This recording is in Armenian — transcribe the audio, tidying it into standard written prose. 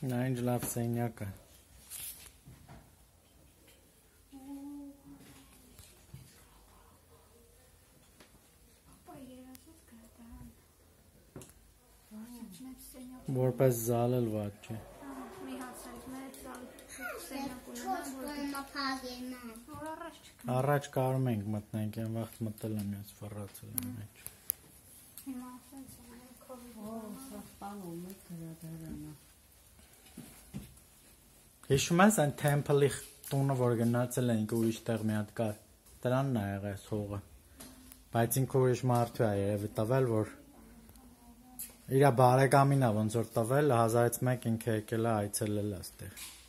Նա ինչ լավ սենյակ է։ Որպես զալ էլ վատ չէ։ Առաջ կարում ենք մտնենք, այն վաղտ մտել եմ ես վռացել եմ մեջ։ Հիշում ես այն Temple-ի տունը, որ գնացել ենք ուրիշ տեղ մի հատ կար, դրանն է եղել հողը, բայց ինքը ուրիշ մարդու է երևի տվել, որ իրա բարեկամին է ոնց որ տվել, 1000-ից մեկ ինքը եկել է այցելել այստեղ։